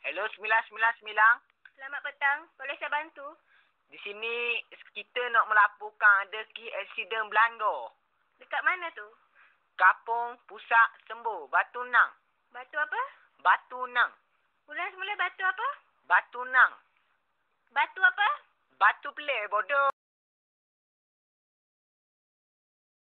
Hello 999. Selamat petang. Boleh saya bantu? Di sini kita nak melaporkan ada aksiden Belanda. Dekat mana tu? Kapung Pusat Sembo, Batu Nang. Batu apa? Batu Nang. Ulang semula batu apa? Batu Nang. Batu apa? Batu Pelai bodoh.